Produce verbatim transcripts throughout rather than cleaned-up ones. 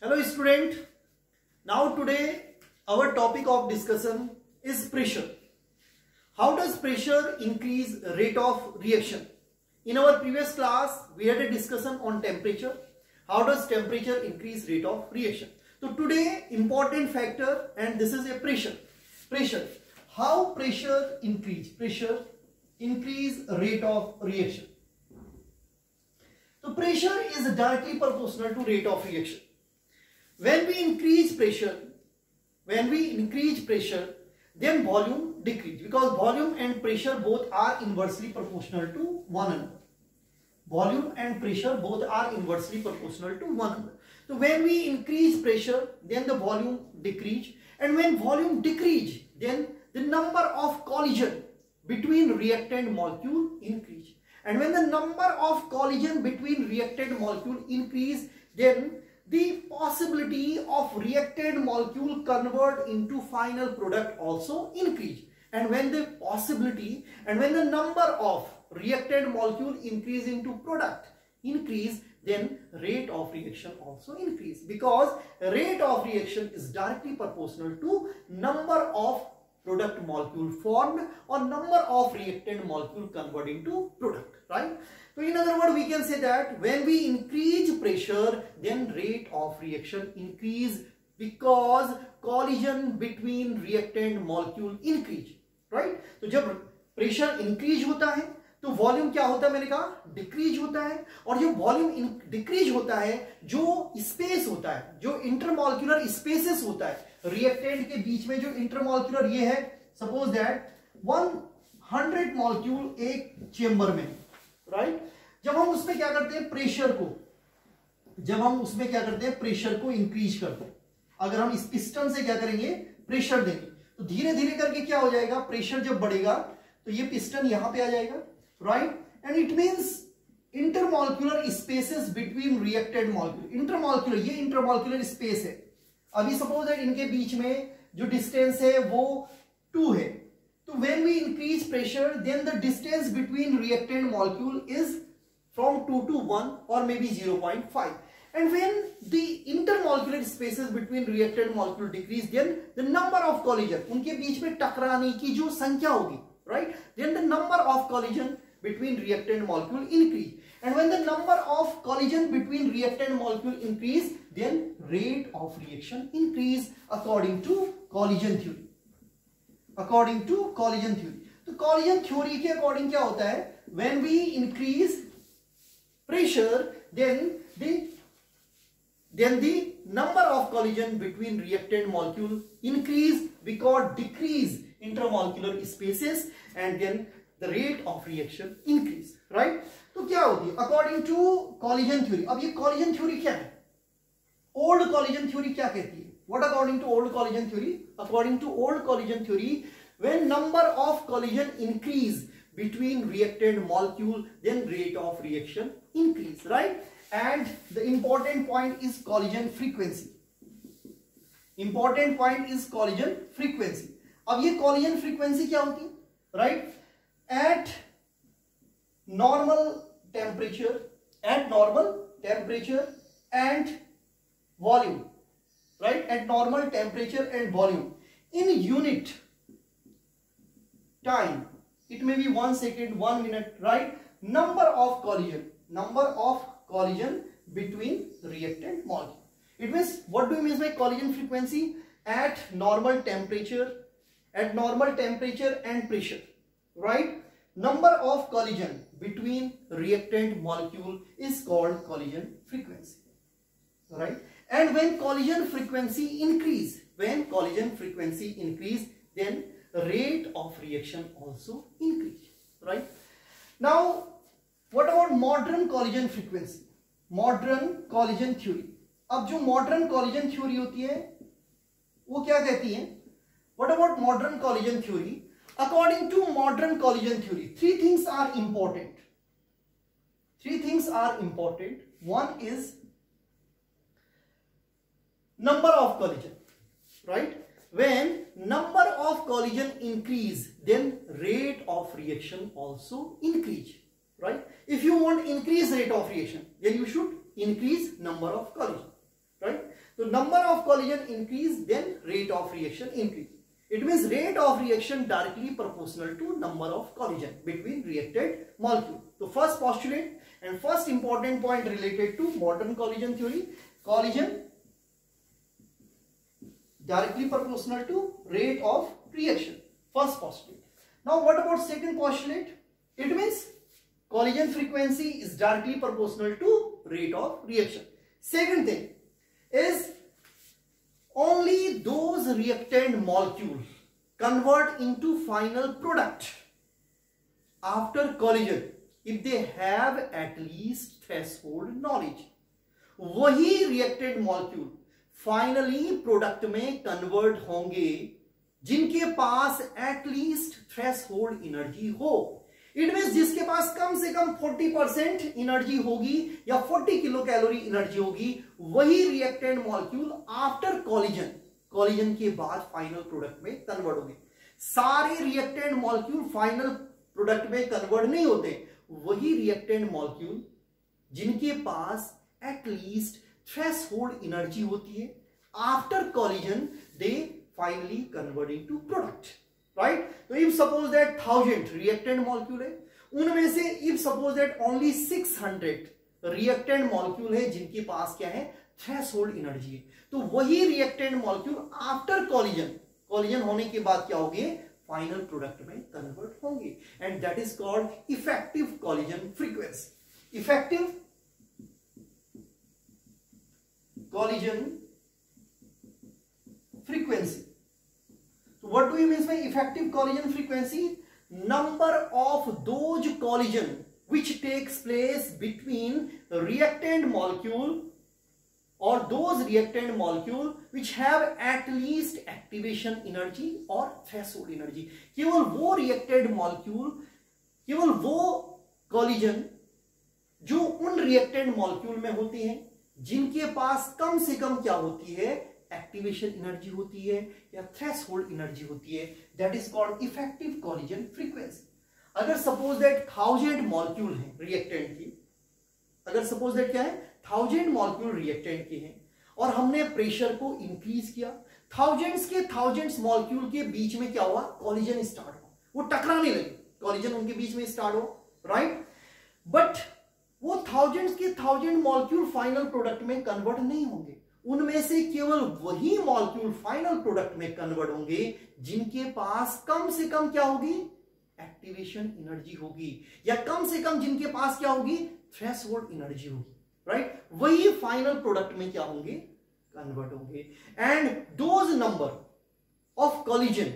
Hello student. Now today our topic of discussion is pressure. How does pressure increase rate of reaction? In our previous class we had a discussion on temperature. How does temperature increase rate of reaction? So today important factor, and this is a pressure. Pressure. How pressure increase? Pressure increase rate of reaction. So pressure is directly proportional to rate of reaction. When we increase pressure, when we increase pressure, then volume decrease, because volume and pressure both are inversely proportional to one another. Volume and pressure both are inversely proportional to one another. So when we increase pressure, then the volume decrease, and when volume decrease, then the number of collision between reactant molecule increase. And when the number of collision between reactant molecule increase, then the possibility of reactant molecule convert into final product also increase. And when the possibility and when the number of reactant molecule increase into product increase, then rate of reaction also increase, because rate of reaction is directly proportional to number of product molecule formed or number of reactant molecule converted into product, right? So in other words, we can say that when we increase pressure, then rate of reaction increase, because collision between reactant molecule increase, right? तो जब pressure increase होता है तो volume क्या होता है, मैंने कहा डिक्रीज होता है, और जो वॉल्यूम डिक्रीज होता है, जो स्पेस होता है, जो इंटरमॉलिक्यूलर स्पेसेस होता है रिएक्टेंट के बीच में, जो इंटरमॉलिक्यूलर ये है, सपोज दैट हंड्रेड मॉलिक्यूल एक चेंबर में, राइट? जब हम उसमें क्या करते हैं, प्रेशर को जब हम उसमें क्या करते हैं प्रेशर को इंक्रीज करते हैं, अगर हम इस पिस्टन से क्या करेंगे, प्रेशर देंगे, तो धीरे धीरे करके क्या हो जाएगा, प्रेशर जब बढ़ेगा तो ये पिस्टन यहां पे आ जाएगा, right? And it means intermolecular spaces between reactant molecule. Intermolecular, ये intermolecular space है. अभी suppose that इनके बीच में जो distance है वो टू है. तो when we increase pressure, then the distance between reactant molecule is from two to one or maybe zero point five. And when the intermolecular spaces between reactant molecule decrease, then the number of collision, उनके बीच में टकराने की जो संख्या होगी, right? Then the number of collision between reactant molecule increase, and when the number of collision between reactant molecule increase, then rate of reaction increase according to collision theory. According to collision theory. तो collision theory के according क्या होता है, when we increase pressure, then the then the number of collision between reactant molecule increase, because decrease intermolecular spaces, and then the rate of reaction increase, right? तो क्या होती है according to collision theory? अब ये collision theory क्या है? Old collision theory क्या कहती है? What according to old collision theory? According to old collision theory, when number of collision increase between reactant molecule, then rate of reaction increase, right? And the important point is collision frequency. Important point is collision frequency. अब ये collision frequency क्या होती है, right? At normal temperature, at normal temperature and volume, right? At normal temperature and volume, in unit time, it may be one second, one minute, right? Number of collision, number of collision between reactant molecule. It means, what do you mean by collision frequency? At normal temperature, at normal temperature and pressure, right? Number of collision between reactant molecule is called collision frequency, right? And when collision frequency increase, when collision frequency increase, then rate of reaction also increase, right? Now, what about modern collision frequency? Modern collision theory. अब जो modern collision theory होती है, वो क्या कहती है? What about modern collision theory? According to modern collision theory, three things are important. Three things are important. One is number of collision, right? When number of collision increase, then rate of reaction also increase, right? If you want increase rate of reaction, then you should increase number of collision, right? So number of collision increase, then rate of reaction increase. It means rate of reaction directly proportional to number of collision between reacted molecule. So first postulate and first important point related to modern collision theory, collision directly proportional to rate of reaction. First postulate. Now what about second postulate? It means collision frequency is directly proportional to rate of reaction. Second thing is only those reactant molecules convert into final product after collision if they have at least threshold knowledge. वही reactant molecule finally product में convert होंगे जिनके पास at least threshold energy हो. It means जिसके पास कम से कम चालीस परसेंट एनर्जी होगी या चालीस किलो कैलोरी एनर्जी होगी, वही reactant molecule after collision collision के बाद फाइनल प्रोडक्ट में कन्वर्ट होंगे. सारे रिएक्टेंट मॉलिक्यूल फाइनल प्रोडक्ट में कन्वर्ट नहीं होते. वही रिएक्टेंट मॉलिक्यूल जिनके पास एटलीस्ट थ्रेशोल्ड एनर्जी होती है, after collision they finally convert into product. Right. तो if suppose that thousand reactant molecule है, उनमें से if suppose that only six hundred reactant molecule है जिनके पास क्या है, थ्रेशोल्ड एनर्जी है, तो वही reactant molecule after collision collision होने के बाद क्या होंगे, फाइनल प्रोडक्ट में कन्वर्ट होंगे. And that is called effective collision frequency. Effective collision frequency. So what do you mean by effective collision frequency? Number of those collision which takes place between reactant molecule or those reactant molecule which have at least activation energy or threshold energy. केवल वो reactant molecule, केवल वो collision जो उन reactant molecule में होती हैं जिनके पास कम से कम क्या होती है, एक्टिवेशन एनर्जी होती है या थ्रेशोल्ड एनर्जी होती है. That is called effective collision frequency. अगर सपोज दैट थाउजेंड मॉलिक्यूल हैं रिएक्टेंट की, अगर सपोज दैट क्या है, थाउजेंड मॉलिक्यूल रिएक्टेंट के हैं और हमने प्रेशर को इंक्रीज किया, थाउजेंड्स के थाउजेंड्स मॉलिक्यूल के बीच में क्या हुआ, कॉलिजन स्टार्ट हुआ, वो टकराने लगे, कॉलिजन उनके बीच में स्टार्ट हो. राइट. बट वो थाउजेंड्स के थाउजेंड मॉलिक्यूल फाइनल प्रोडक्ट में कन्वर्ट नहीं होंगे. उनमें से केवल वही मॉलिक्यूल फाइनल प्रोडक्ट में कन्वर्ट होंगे जिनके पास कम से कम क्या होगी, एक्टिवेशन एनर्जी होगी, या कम से कम जिनके पास क्या होगी, थ्रेशोल्ड एनर्जी होगी. राइट. वही फाइनल प्रोडक्ट में क्या होंगे, कन्वर्ट होंगे. And those number of collision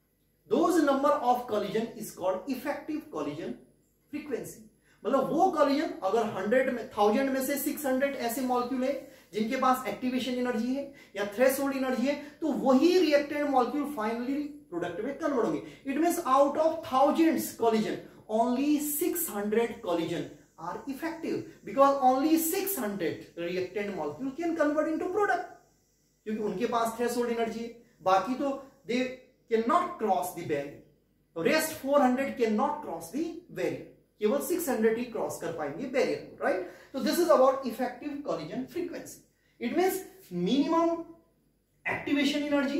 those number of collision is called effective collision frequency. मतलब वो कॉलिजन अगर हंड्रेड में थाउजेंड में से सिक्स हंड्रेड ऐसे मॉलिक्यूल है जिनके पास एक्टिवेशन एनर्जी है या थ्रेशोल्ड एनर्जी है, तो वही रिएक्टेंट मॉलिक्यूल फाइनली प्रोडक्ट में कन्वर्ट होंगे. It means out of thousands collision only six hundred collision are effective because only six hundred reactant molecule can convert into product, क्योंकि उनके पास थ्रेशोल्ड एनर्जी है. बाकी तो they can not cross the barrier. Rest four hundred can not cross the barrier. केवल six hundred ही cross कर पाएंगे बैरियर को. राइट. तो this is about effective collision frequency. It means minimum activation energy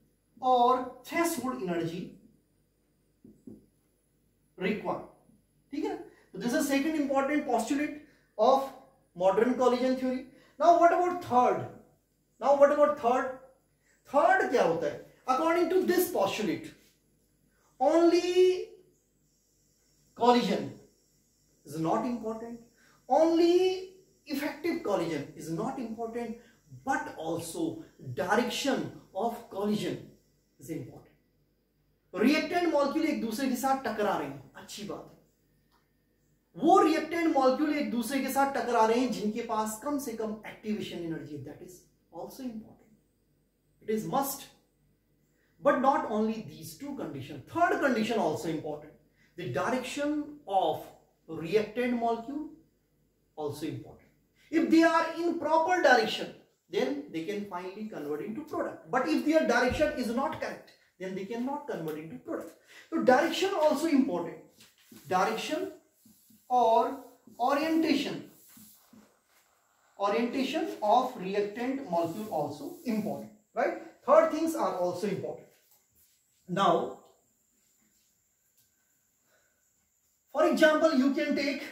और थ्रेशोल्ड एनर्जी रिक्वायर्ड. ठीक है ना. तो this is second important postulate of modern collision theory. Now what about third now what about third third क्या होता है, according to this postulate only collision is not important, only effective collision is not important, but also direction of collision is important. Reactant molecule एक दूसरे के साथ टकरा रहे हैं, अच्छी बात है. वो रिएक्टेंट मॉलिक्यूल एक दूसरे के साथ टकरा रहे हैं जिनके पास कम से कम activation energy, that is also important. It is must, but not only these two condition. Third condition also important. The direction of reactant molecule also important. If they are in proper direction, then they can finally convert into product. But if their direction is not correct, then they cannot convert into product. So direction also important. Direction or orientation orientation of reactant molecule also important, right? Third things are also important. Now for example you can take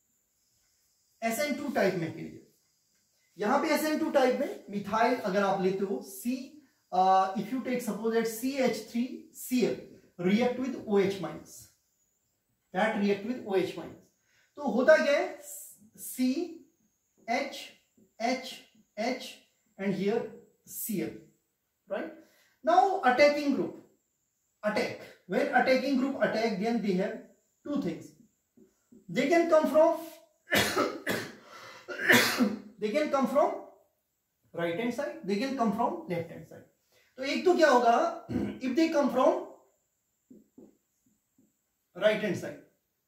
S N two type mechanism. यहां पे S N two type में methyl अगर आप लेते हो C, if you take suppose that C H three C L react with OH minus, that react with OH minus, तो होता क्या है C H H H and here C L, right? Now attacking group attack, when attacking group attack, then they have two things. They can come from they can come from right hand side, they can come from left hand side. तो एक तो क्या होगा, if they come from right hand side,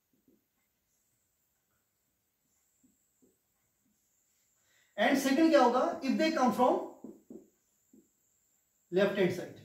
and second क्या होगा, if they come from left hand side,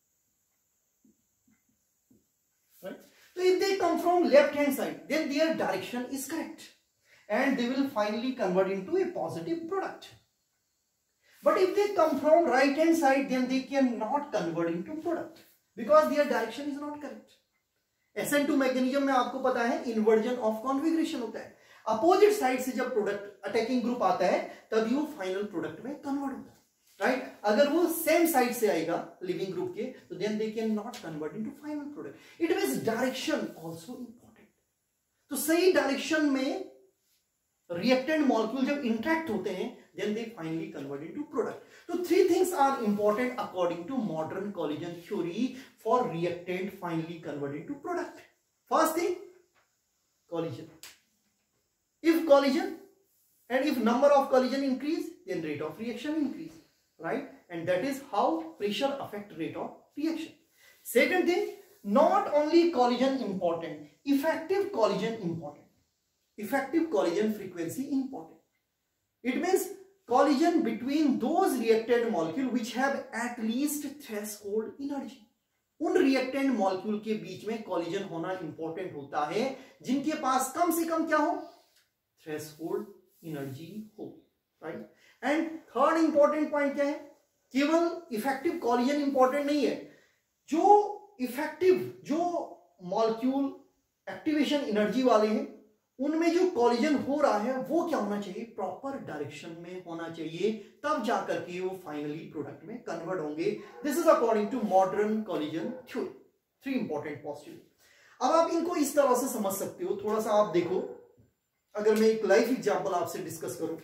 right? तो if they come from left hand side then their direction is correct and they will finally convert into a positive product. But if they come from right hand side then they can not convert into product because their direction is not correct. S N two mechanism में आपको पता है inversion of configuration होता है. Opposite side से जब product attacking group आता है तभी वो फाइनल प्रोडक्ट में कन्वर्ट होता है, राइट right? अगर वो सेम साइड से आएगा लिविंग ग्रुप के तो then they can not convert into final product. It means direction also important. तो सही डायरेक्शन में रिएक्टेंट मॉलिक्यूल जब इंटरेक्ट होते हैं then they finally convert into product. तो three things are important according to modern collision theory for reactant finally convert into product. First thing collision. If collision and if number of collision increase then rate of reaction increase, right? And that is how pressure affect rate of reaction. Second thing, not only collision important, effective collision important. Effective collision frequency important. It means collision between those reactant molecule which have at least threshold energy. उन reactant molecule के बीच में collision होना important होता है जिनके पास कम से कम क्या हो, थ्रेशोल्ड एनर्जी हो, right? And third important point क्या है, केवल इफेक्टिव कॉलिजन इंपॉर्टेंट नहीं है, जो इफेक्टिव जो मॉलिक्यूल एक्टिवेशन एनर्जी वाले हैं उनमें जो कॉलिजन हो रहा है वो क्या होना चाहिए, प्रॉपर डायरेक्शन में होना चाहिए, तब जाकर के वो फाइनली प्रोडक्ट में कन्वर्ट होंगे. This is according to modern collision theory. Three important postulate. अब आप इनको इस तरह से समझ सकते हो. थोड़ा सा आप देखो, अगर मैं एक लाइफ एग्जांपल आपसे डिस्कस करूं,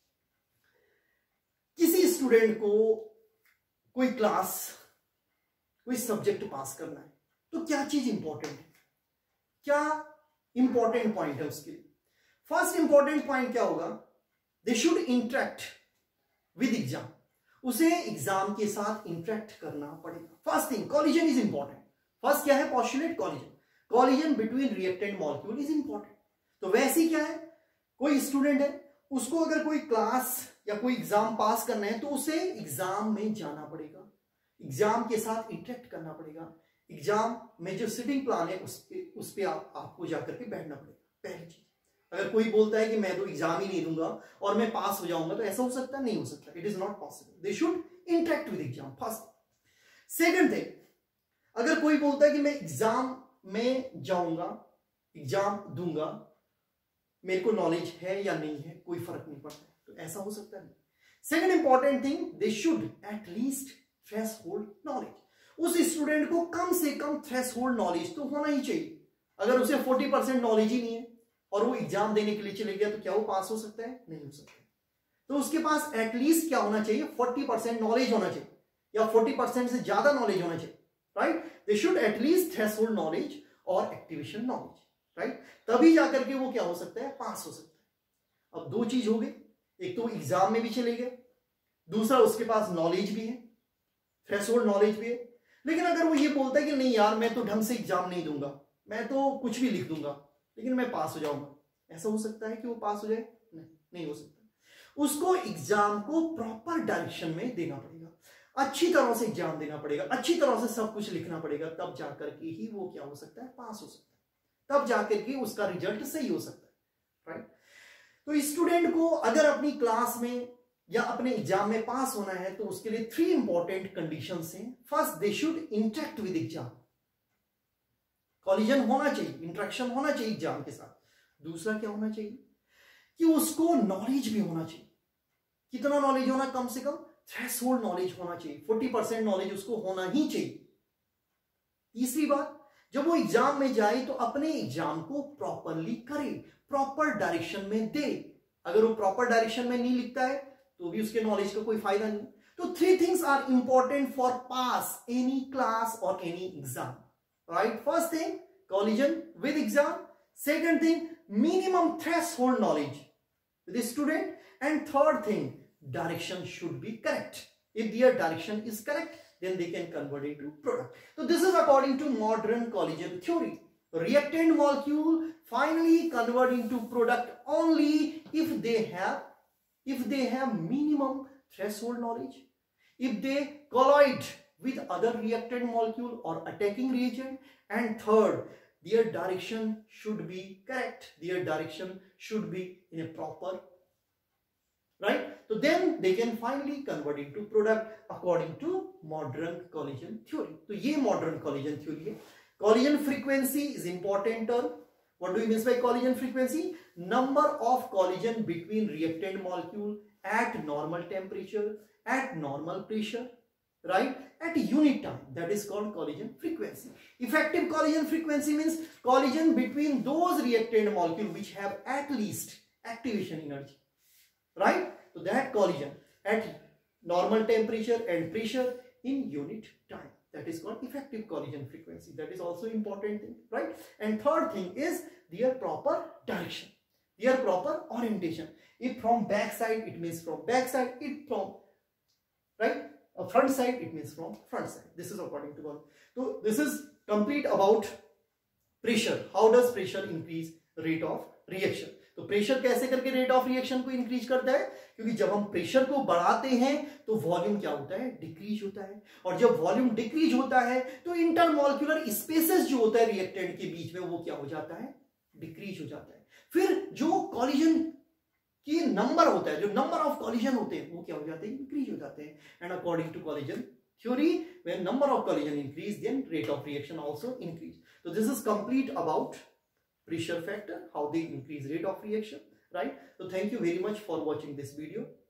किसी स्टूडेंट को कोई क्लास कोई सब्जेक्ट पास करना है तो क्या चीज इंपॉर्टेंट है, क्या इंपॉर्टेंट पॉइंट है उसके लिए. फर्स्ट इंपॉर्टेंट पॉइंट क्या होगा, they should interact with exam. उसे एग्जाम के साथ इंटरेक्ट करना पड़ेगा. First thing, collision is important. First क्या है, postulate collision. Collision between reactant molecule is important. तो वैसे क्या है, कोई स्टूडेंट है उसको अगर कोई क्लास या कोई एग्जाम पास करना है तो उसे एग्जाम में जाना पड़ेगा, एग्जाम के साथ इंटरेक्ट करना पड़ेगा. एग्जाम में जो सिटिंग प्लान है उस पे उस पे आप, आपको जाकर के बैठना पड़ेगा. पहली चीज, अगर कोई बोलता है कि मैं तो एग्जाम ही नहीं दूंगा और मैं पास हो जाऊंगा, तो ऐसा हो सकता है, नहीं हो सकता. It is not possible. They should interact with exam. First. Second thing, अगर कोई बोलता है कि मैं एग्जाम में जाऊंगा, एग्जाम दूंगा, मेरे को नॉलेज है या नहीं है कोई फर्क नहीं पड़ता, तो ऐसा हो सकता है. Second important thing, they should at least threshold knowledge. उस स्टूडेंट को कम से कम थ्रेशोल्ड नॉलेज तो होना ही चाहिए. अगर उसे चालीस परसेंट नॉलेज ही नहीं है और वो एग्जाम देने के लिए चले गया तो क्या वो पास हो सकता है, नहीं हो सकता. तो उसके पास एटलीस्ट क्या होना चाहिए, चालीस परसेंट नॉलेज होना चाहिए या चालीस परसेंट से ज्यादा नॉलेज होना चाहिए, right? They should at least threshold knowledge और एक्टिवेशन नॉलेज, राइट? तभी जाकर के वो क्या हो सकता है, पास हो सकता है. अब दो चीज हो गई, एक तो एग्जाम में भी चले गए, दूसरा उसके पास नॉलेज भी है, थ्रेशोल्ड नॉलेज भी है. लेकिन अगर वो ये बोलता है कि नहीं यार मैं तो ढंग से एग्जाम नहीं दूंगा, मैं तो कुछ भी लिख दूंगा लेकिन मैं पास हो जाऊंगा, ऐसा हो सकता है कि वो पास हो जाए? नहीं, नहीं हो सकता. उसको एग्जाम को प्रॉपर डायरेक्शन में देना पड़ेगा, अच्छी तरह से एग्जाम देना पड़ेगा, अच्छी तरह से सब कुछ लिखना पड़ेगा, तब जाकर के ही वो क्या हो सकता है, पास हो सकता है, तब जाकर के उसका रिजल्ट सही हो सकता है, राइट? तो स्टूडेंट को अगर अपनी क्लास में या अपने एग्जाम में पास होना है तो उसके लिए थ्री इंपॉर्टेंट कंडीशंस हैं. First, they should interact with exam. Collision होना चाहिए, इंटरेक्शन होना चाहिए एग्जाम के साथ. दूसरा क्या होना चाहिए कि उसको नॉलेज भी होना चाहिए. कितना नॉलेज होना? कम से कम थ्रेशोल्ड नॉलेज होना चाहिए. फोर्टी परसेंट नॉलेज उसको होना ही चाहिए. तीसरी बात, जब वो एग्जाम में जाए तो अपने एग्जाम को प्रॉपरली करे, प्रॉपर डायरेक्शन में दे. अगर वो प्रॉपर डायरेक्शन में नहीं लिखता है तो भी उसके नॉलेज का कोई फायदा नहीं. तो three things are important for pass any class और any exam. Right? First thing, collision with exam. Second thing, minimum threshold knowledge with the student. And third thing, direction should be correct. If their direction is correct, then they can convert it to product. So this is according to modern collision theory. Reactant molecule finally convert into product only if they have if they have minimum threshold knowledge, if they colloid with other reactant molecule or attacking reagent, and third, their direction should be correct. Their direction should be in a proper, right? So then they can finally convert into product according to modern collision theory. So ये modern collision theory है. Collision frequency is important term. What do we mean by collision frequency? Number of collision between reactant molecule at normal temperature, at normal pressure, right, at unit time. That is called collision frequency. Effective collision frequency means collision between those reactant molecules which have at least activation energy, right? So that collision at normal temperature and pressure in unit time, that is called effective collision frequency. That is also important thing, right? And third thing is their proper direction, their proper orientation. If from back side, it means from back side. If from, right, a front side, it means from front side. This is according to one. So this is complete about pressure. How does pressure increase rate of reaction? तो pressure कैसे करके rate of reaction को increase करता है? क्योंकि जब हम pressure को बढ़ाते हैं तो वॉल्यूम क्या होता है? डिक्रीज होता है. और जब वॉल्यूम डिक्रीज होता है तो इंटरमॉलिक्यूलर स्पेसेस जो होता है रिएक्टेंट के बीच में वो क्या हो जाता है? डिक्रीज हो जाता है. फिर जो कॉलिजन की नंबर होता है, जो नंबर ऑफ कॉलिजन होते हैं वो क्या हो जाते हैं? इंक्रीज हो जाते हैं. And according to collision theory, when number of collision increase, then rate of reaction also increase. So this is complete about pressure factor, how they increase rate of reaction, right? So thank you very much for watching this video.